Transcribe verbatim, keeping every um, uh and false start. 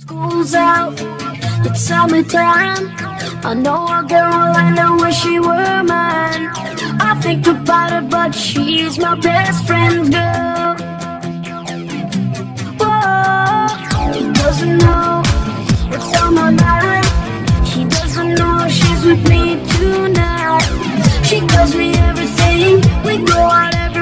School's out, it's summertime. I know a girl, I know wish she were mine. I think about her, but she's my best friend, girl. Whoa, she doesn't know what's on my mind. She doesn't know she's with me tonight. She tells me everything, we go out every